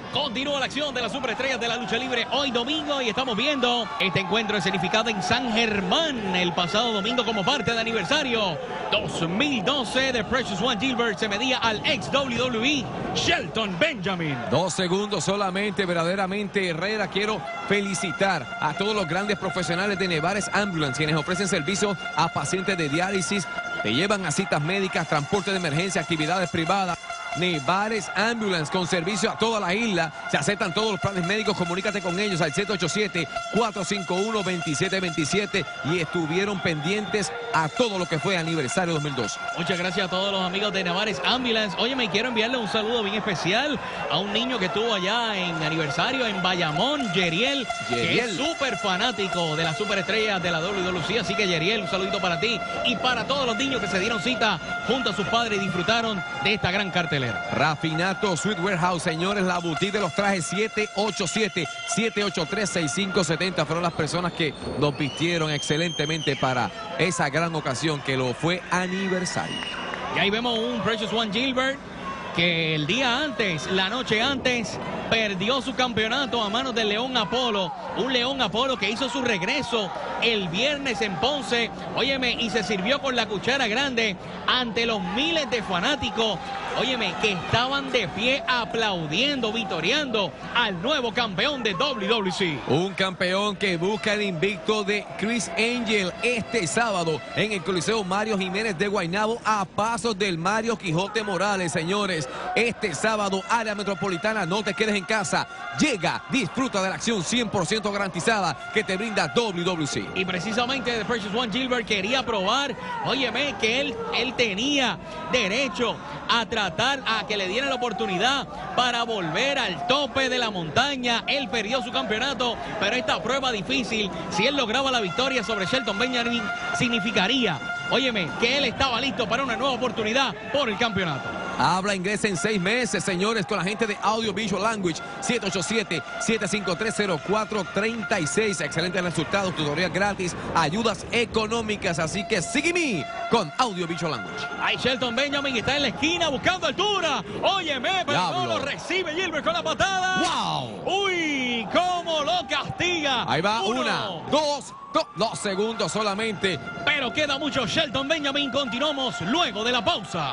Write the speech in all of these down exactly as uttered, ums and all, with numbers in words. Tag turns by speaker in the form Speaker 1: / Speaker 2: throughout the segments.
Speaker 1: Continúa la acción de las superestrellas de la lucha libre hoy domingo y estamos viendo este encuentro escenificado en San Germán el pasado domingo como parte del aniversario dos mil doce de Precious One Gilbert. Se medía al ex W W E Shelton Benjamin.
Speaker 2: Dos segundos solamente, verdaderamente Herrera. Quiero felicitar a todos los grandes profesionales de Nevares Ambulance, quienes ofrecen servicio a pacientes de diálisis, te llevan a citas médicas, transporte de emergencia, actividades privadas. Nevares Ambulance, con servicio a toda la isla. Se aceptan todos los planes médicos. Comunícate con ellos al siete ocho siete, cuatro cinco uno, dos siete dos siete. Y estuvieron pendientes a todo lo que fue aniversario dos mil dos.
Speaker 1: Muchas gracias a todos los amigos de Nevares Ambulance. Oye, me quiero enviarle un saludo bien especial a un niño que estuvo allá en aniversario en Bayamón, Yeriel, que es súper fanático de las superestrellas de la W W C. Así que, Yeriel, un saludito para ti y para todos los niños que se dieron cita junto a sus padres y disfrutaron de esta gran cartelera.
Speaker 2: Rafinato Sweet Warehouse, señores, la boutique de los trajes. Siete ocho siete, siete ocho tres, seis cinco siete cero fueron las personas que nos vistieron excelentemente para esa gran ocasión que lo fue aniversario.
Speaker 1: Y ahí vemos un Precious One Gilbert que el día antes, la noche antes, perdió su campeonato a manos del León Apolo. Un León Apolo que hizo su regreso el viernes en Ponce. Óyeme, y se sirvió con la cuchara grande ante los miles de fanáticos. Óyeme, que estaban de pie aplaudiendo, vitoreando al nuevo campeón de W W C.
Speaker 2: Un campeón que busca el invicto de Chris Angel este sábado en el Coliseo Mario Jiménez de Guaynabo, a pasos del Mario Quijote Morales, señores. Este sábado, área metropolitana, no te quedes en casa. Llega, disfruta de la acción cien por ciento garantizada que te brinda W W C.
Speaker 1: Y precisamente The Precious One Gilbert quería probar, óyeme, que él, él tenía derecho a tratar a que le dieran la oportunidad para volver al tope de la montaña. Él perdió su campeonato, pero esta prueba difícil, si él lograba la victoria sobre Shelton Benjamin, significaría, óyeme, que él estaba listo para una nueva oportunidad por el campeonato.
Speaker 2: Habla inglés en seis meses, señores, con la gente de Audio Visual Language. Siete ocho siete, siete cinco tres, cero cuatro tres seis. Excelentes resultados, tutorías gratis, ayudas económicas. Así que sígueme con Audio Visual Language.
Speaker 1: Ahí Shelton Benjamin está en la esquina buscando altura. Óyeme, pero
Speaker 2: Diablo.
Speaker 1: no lo recibe Gilbert con la patada.
Speaker 2: ¡Wow!
Speaker 1: ¡Uy! ¿Cómo lo castiga?
Speaker 2: Ahí va,
Speaker 1: Uno.
Speaker 2: una, dos, dos, dos segundos solamente.
Speaker 1: Pero queda mucho Shelton Benjamin. Continuamos luego de la pausa.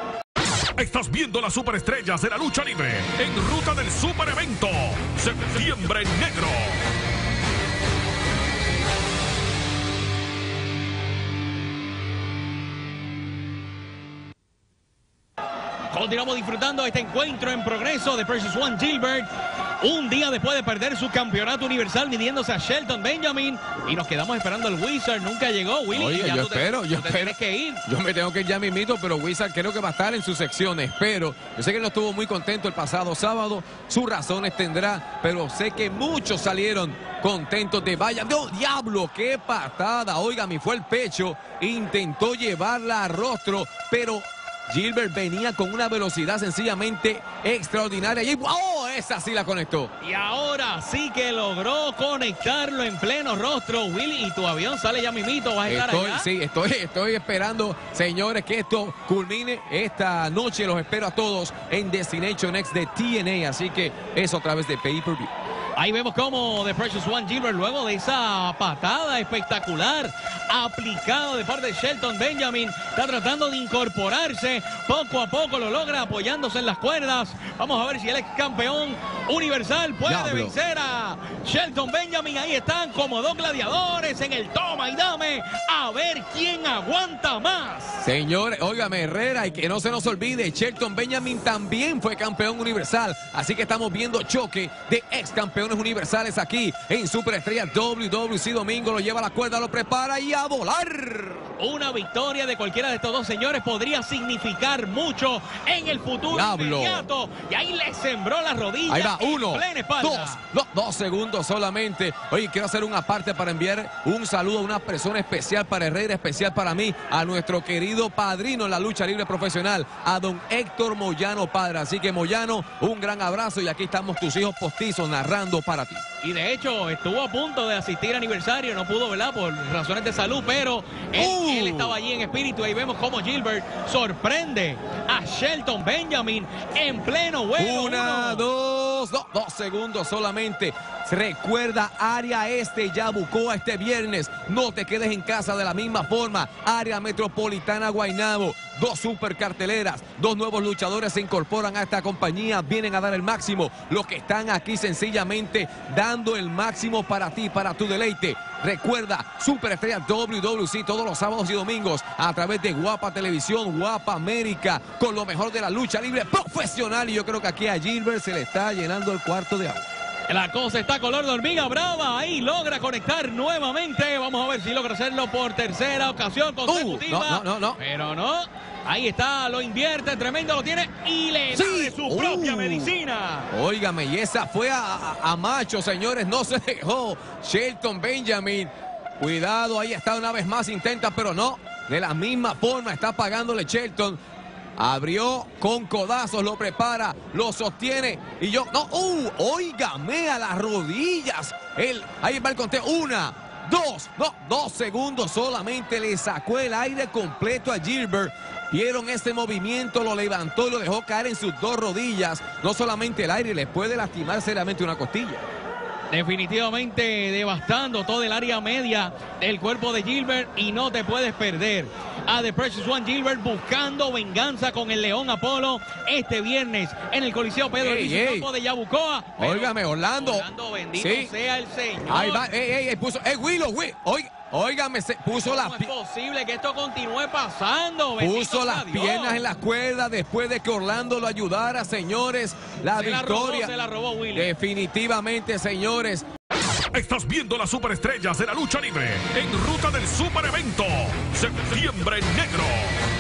Speaker 3: Estás viendo las superestrellas de la lucha libre en ruta del super evento Septiembre Negro.
Speaker 1: Continuamos disfrutando este encuentro en progreso de Precious One Gilbert. Un día después de perder su campeonato universal midiéndose a Shelton Benjamin. Y nos quedamos esperando al Wizard. Nunca llegó, Willy.
Speaker 2: Oye,
Speaker 1: ya
Speaker 2: yo
Speaker 1: tú te,
Speaker 2: espero, yo
Speaker 1: tú te
Speaker 2: espero.
Speaker 1: tienes que ir.
Speaker 2: Yo me tengo que ir ya mismito, pero Wizard creo que va a estar en sus secciones. Pero yo sé que él no estuvo muy contento el pasado sábado. Sus razones tendrá, pero sé que muchos salieron contentos de vaya. ¡No, diablo! ¡Qué patada! Oiga, me fue el pecho. Intentó llevarla a rostro, pero Gilbert venía con una velocidad sencillamente extraordinaria. Y ¡oh! Esa sí la conectó.
Speaker 1: Y ahora sí que logró conectarlo en pleno rostro, Willy. Y tu avión sale ya mismito. ¿Vas a estar
Speaker 2: Estoy,
Speaker 1: allá?
Speaker 2: sí, estoy, estoy esperando, señores, que esto culmine esta noche. Los espero a todos en Destination X de T N A. Así que eso a través de Pay-Per-View.
Speaker 1: Ahí vemos cómo The Precious One Gilbert, luego de esa patada espectacular aplicada de parte de Shelton Benjamin, está tratando de incorporarse. Poco a poco lo logra apoyándose en las cuerdas. Vamos a ver si el ex campeón universal puede
Speaker 2: Diablo.
Speaker 1: vencer a Shelton Benjamin. Ahí están como dos gladiadores en el toma y dame. A ver quién aguanta más.
Speaker 2: Señores, óigame, Herrera, y que no se nos olvide, Shelton Benjamin también fue campeón universal. Así que estamos viendo choque de ex campeones universales aquí en Superestrella W W C. Domingo lo lleva a la cuerda, lo prepara y a volar.
Speaker 1: Una victoria de cualquiera de estos dos señores podría significar mucho en el futuro
Speaker 2: Diablo.
Speaker 1: inmediato. Y ahí le sembró la rodilla.
Speaker 2: Ahí va, uno,
Speaker 1: en plena espalda.
Speaker 2: dos, dos, dos segundos solamente. Oye, quiero hacer una parte para enviar un saludo a una persona especial para Herrera, especial para mí, a nuestro querido padrino en la lucha libre profesional, a don Héctor Moyano Padre. Así que, Moyano, un gran abrazo y aquí estamos tus hijos postizos narrando para ti.
Speaker 1: Y de hecho, estuvo a punto de asistir al aniversario, no pudo, ¿verdad? Por razones de salud, pero él,
Speaker 2: Uh.
Speaker 1: él estaba allí en espíritu. Ahí vemos cómo Gilbert sorprende a Shelton Benjamin en pleno vuelo.
Speaker 2: Una,
Speaker 1: Uno.
Speaker 2: dos, dos. dos segundos solamente. Recuerda, área este, Yabucoa este viernes. No te quedes en casa de la misma forma. Área metropolitana Guaynabo. Dos super carteleras, dos nuevos luchadores se incorporan a esta compañía, vienen a dar el máximo. Los que están aquí sencillamente dando el máximo para ti, para tu deleite. Recuerda, Superestrella W W C todos los sábados y domingos a través de Guapa Televisión, Guapa América, con lo mejor de la lucha libre profesional. Y yo creo que aquí a Gilbert se le está llenando el cuarto de agua.
Speaker 1: La cosa está color de hormiga brava. Ahí logra conectar nuevamente. Vamos a ver si logra hacerlo por tercera ocasión consecutiva.
Speaker 2: Uh, no, no, no, no.
Speaker 1: Pero no. Ahí está, lo invierte, tremendo lo tiene y le
Speaker 2: sí.
Speaker 1: da de su
Speaker 2: uh.
Speaker 1: propia medicina.
Speaker 2: Óigame, y esa fue a, a, a macho, señores. No se dejó Shelton Benjamin. Cuidado, ahí está una vez más, intenta, pero no. De la misma forma está pagándole Shelton. Abrió con codazos, lo prepara, lo sostiene y yo, no, uh, óigame a las rodillas. Él, ahí va el conteo, una, dos, no, dos segundos solamente, le sacó el aire completo a Gilbert. Vieron ese movimiento, lo levantó y lo dejó caer en sus dos rodillas. No solamente el aire, le puede lastimar seriamente una costilla.
Speaker 1: Definitivamente devastando todo el área media del cuerpo de Gilbert y no te puedes perder a The Precious One Gilbert buscando venganza con el León Apolo este viernes en el Coliseo Pedro
Speaker 2: Ey,
Speaker 1: Luis
Speaker 2: ey.
Speaker 1: Campo de Yabucoa.
Speaker 2: Óigame, Orlando.
Speaker 1: Orlando, bendito
Speaker 2: Sí.
Speaker 1: sea el Señor.
Speaker 2: Ahí va, ey, ey, ey, puso, ey, Willow, Willow, oiga, óigame, se puso las
Speaker 1: ¿Cómo es posible que esto continúe pasando? Bendito
Speaker 2: Puso
Speaker 1: sea
Speaker 2: las
Speaker 1: Dios.
Speaker 2: piernas en las cuerdas después de que Orlando lo ayudara, señores. La
Speaker 1: Se la
Speaker 2: victoria.
Speaker 1: robó, se la robó Willy.
Speaker 2: Definitivamente, señores.
Speaker 3: Estás viendo las superestrellas de la lucha libre en ruta del super evento Septiembre Negro.